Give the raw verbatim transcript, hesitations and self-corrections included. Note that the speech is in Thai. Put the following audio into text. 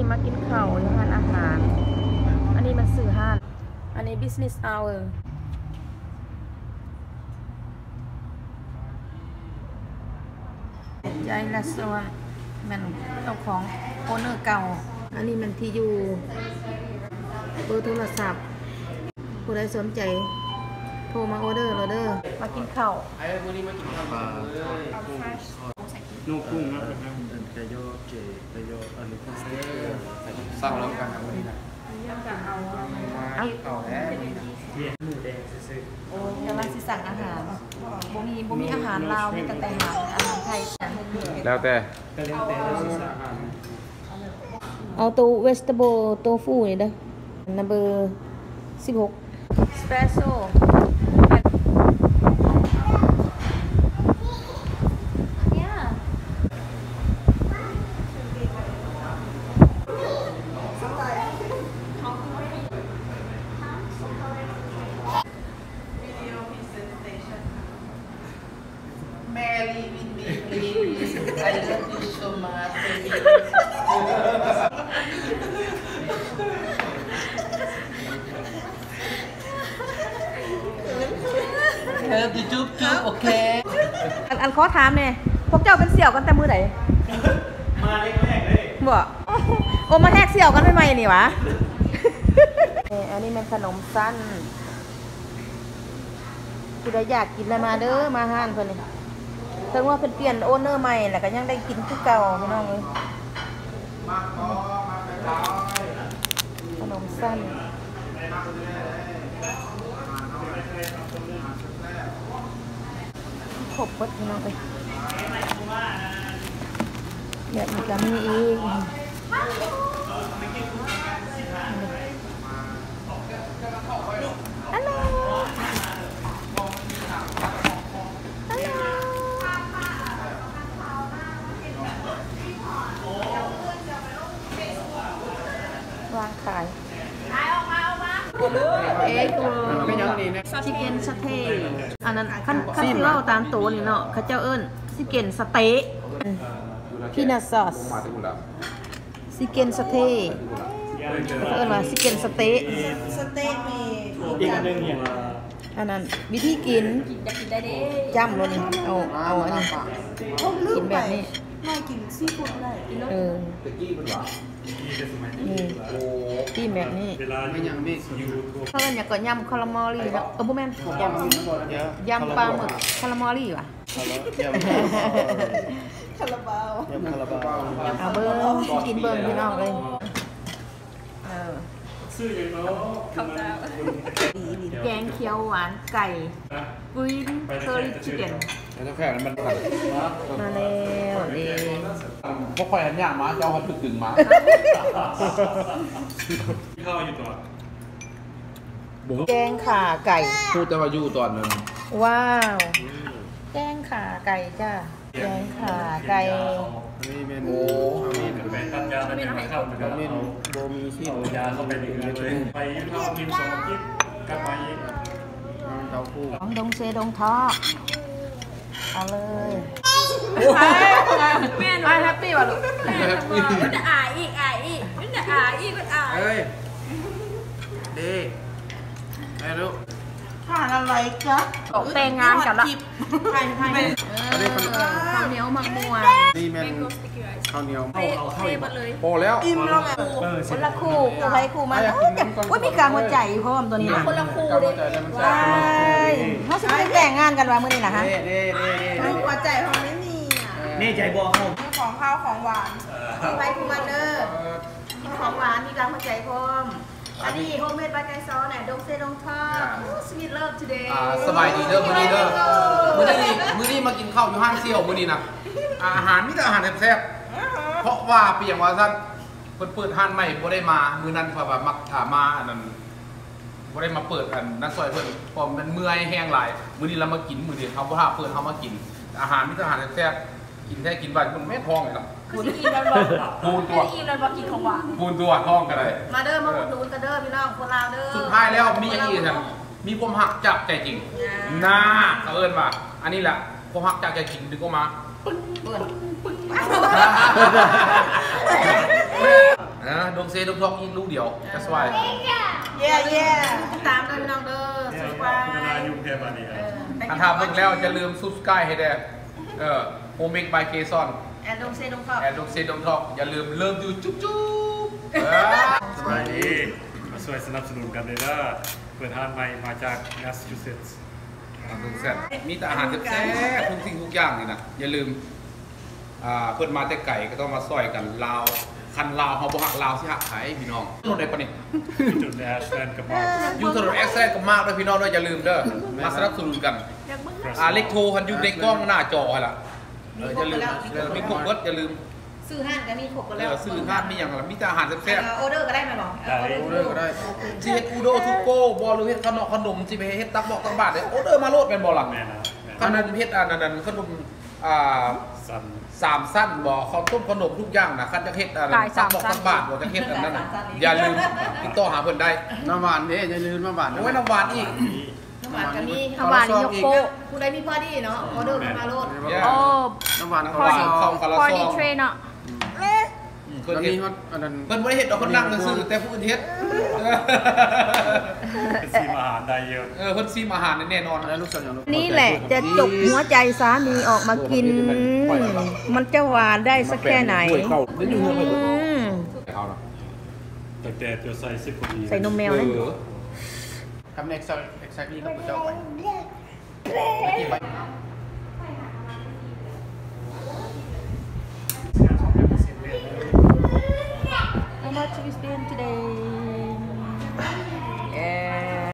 มากินข้าวอยู่ร้านอาหารอันนี้มันสื่อห้านอันนี้ business hour ใจละส่วนมันเจ้าของโอเนอร์เก่าอันนี้มันที่อยู่เบอร์โทรศัพท์ผู้ใดสนใจโทรมาออเดอร์เราเด้อมากินข้าวไอ้พวกนี้มากินข้าวปลานูกุ้งนะครับกระโยเจกระโยอันนี้ก็สั่งแล้วกันวันนี้นะเอาเอาแล้วหมูแดงซื้อโอ้กำลังสิสั่งอาหารบ่มีบ่มีอาหารลาวมีแต่แต่อาหารอาหารไทยแล้วแต่เอาเอาตัว vegetable tofu นี่เด้อ number สิบหก espresso Mary with me, please. I love you so much. Help the juke juke, okay? อันอันขอถามเนี่ยพวกเจ้าเป็นเสี่ยวกันแต่มือไหนมาเล็กแรกเลยบ่โอ้มาแทกเสี่ยวกันไม่ไหมนี่วะอันนี้มันขนมสั้นคือได้อยากกินอะไรมาเด้อมาห้านเพิ่นนี่แสดงว่าเพิ่นเปลี่ยนโอเนอร์ใหม่แล้วก็ยังได้กินคือเก่าพี่น้องเอ้ยขนมสั้นขบเบิดพี่น้องเอ้ยแบบนี้ก็มีอีกฮัลโหลวางขายเอ๊ะตัวชิคเก้นสเต๊ะอันนั้นขั้นขั้นที่เราตามตัวนี่เนาะเขาเจ้าเอิ้นชิคเก้นสเต๊ะพีนัทซอสชิคเก้นสเต๊ะเอิ้นว่าชิคเก้นสเต๊ะสเต๊ะมีอีกอันนึงเนี่ยอันนั้นวิธีกินจ้ำเลยเอาเอาอันนี้กินแบบนี้ไม่กินซีฟู้ดได้เออนี่ที่แบบนี้เขาเรียกอย่างก่อนยำคาราเมลลี่เนาะเออบุแมนยำยำปลาหมึกคาราเมลลี่ว่ะคาราบาวยำคาราบาวเอาเบิ้งกินเบิ้งพี่น้องเลยซื้ออย่างเนาะแกงเขียวหวานไก่กุ้ยเคอรี่ชิคเก้นแล้วแค่นั้นมันตัดมาแล้วนี่พวกคอยหันยากมาเจ้าเขาถึกดึงมาข้าวอยู่ตัวแกงข่าไก่พูดแต่ว่าอยู่ตอนนั้นว้าวแกงข่าไก่จ้าแกงข่าไก่นี่เมนูมีเป็นตัดยาเป็นข้าวเป็นเมนูโบมีชีสยาเข้าไปในเลยไปข้าวกินสองกินกลับไปเต้าหู้ของดงเซดงทอเอาเลยแม่นแฮปปี้ว่ะลูกมันจะอายอีกอายอีกมันจะอายอีกมันอายเฮ้ยดีไอ้ลูกทานอะไรจ๊ะออกแต่งงานกับละใช่ใช่ข้าวเหนียวมังม่วงนี่แม่ข้าวเหนียวเข้าเข้าเลยพอแล้วอิ่มแล้วคนละคู่คู่ใครคู่มันโอ้ยมีกลางหัวใจพร้อมตัวนี้นะคนละคู่เลยว้ายเขาจะไม่แต่งงานกันวะมื้อนี้นะฮะหัวใจของไม่มีนี่ใจบัวเขาของข้าวของหวานคู่ใครคู่มันเด้อของหวานมีกลางหัวใจพร้อมอันนี้โฮมเมดบายไกซอเนี่ยดงเซดงทอด sweet love today สบายดีเด้อมื้อนี้เด้อมื้อนี้มื้อนี้มากินข้าวอยู่ห้างเซี่ยวมื้อนี้นะอาหารมีแต่อาหารแซ่บๆเพราะว่าเปียงว่าท่านเปิดเปิดห้างใหม่บ่ได้มามื้อนั้นเพราะว่ามักถามาอันนั้นบ่ได้มาเปิดอันนั้นซอยเพิ่นเพราะมันเมื่อยแห้งหลายมื้อนี้เรามากินมื้อนี้เฮาบ่ถ้าเปิดเฮามากินอาหารมีแต่อาหารแซ่บๆกินแท้กินบ่มันแม่ท้องเลยล่ะคือกินแล้วบ่พูนตัวกินแล้วบ่กินของหวานพูนตัวท้องกันเลยมาเด้อมาอุดหนุนกันเด้อพี่น้องคนลาวเด้อสุดท้ายแล้วมีอย่างนี้ท่านมีความหักจากใจจริงน่าเอิ้นว่าอันนี้แหละความหักจากใจจริงดึงออกมาปึ้งปึ้งปึ้งเเซดงทอกอีกลูกเดียว that's why เย่เย่ตามด้วยพี่น้องเด้อสุดว่าคุณนายุ่งแค่มาดีครับถ้าทำเบิ่งแล้วอย่าลืมซุปสกายให้ได้เออโฮมเมกบายเกซอนแอนดงเซดงทอกแอนดงเซดงทอกอย่าลืมเริ่มอยู่จุ๊บจุ๊บสบายดีมาช่วยสนับสนุนกันเลยนะเปิดห้างใหม่มาจากแมสซาชูเซตส์มีแต่อาหารแซ่บๆทุกสิ่งทุกอย่างนี่นะอย่าลืมอ่าเพิ่นมาแต่ไก่ก็ต้องมาซอยกันลาวคันลาวเฮาบ่ฮักลาวสิฮักไผพี่น้องถนนใดปะนี่จุดแอชแลนด์กับมาร์คอยู่ถนนแอคเซนต์กับมากด้วยพี่น้องด้วยอย่าลืมเด้อมาสนับสนุนกันอ่าเล็กโทรคันอยู่ในกล้องหน้าจอให้ล่ะเอออย่าลืมเออมีครบเบิดอย่าลืมซื้อห้างก็มีขบกันเอแล้วอซื้องานมีอย่างละมีแต่อาหารแซ่บออเดอร์ก็ได้ไหมบอกได้ออเดอร์ก็ได้ๆสิเฮ็ดอูโดทุกโก้บ่หรือเฮ็ดขนมขนมสิไปเฮ็ดตักบอกตักบาทเด้อออเดอร์มาโลดแม่นบ่ล่ะแม่นะขนมเฮ็ดอันนั้นขนมอ่าสันสามสั้นบ่ข้าวต้มขนมทุกอย่างนะคันจะเฮ็ดอันนั้นตักบอกตักบาทบ่จะเฮ็ดอันนั้นน่ะอย่าลืมติดต่อหาเพิ่นได้น้ำหวานเด้อย่าลืมน้ำหวานโอ้ยน้ำหวานอีกน้ำหวานก็มีน้ำหวานนี่ยกโป๊ะผู้ใดมีพอดีเนาะออเดอร์มาโลด Yeah โอ้น้ำหวานน้ำน้ำหหวานวานข้าวคาราพอซดีองเทรนอ่ะอืมเพิ่นแล้วเฮ็มีดฮอตอันนั้นเพิ่นบ่ได้เฮ็ดดอกเพิ่นนั่งซื่อแต่ผู้อื่นเฮ็ดเป็นซีมอาหารได้เยอะเออเพิ่นซีมอาหารแน่นอนแล้วลูกสาวอย่างลูกนี่แหละจะจบหัวใจสามีออกมากิน มันจะหวานได้สักแค่ไหนอืมเอาล่ะตั้งแต่ตัวใส่สิบกว่าปีใส่นมแมวนะเออทำเน็กซ์เอ็กซ์แซกนี่กับเจ้าไป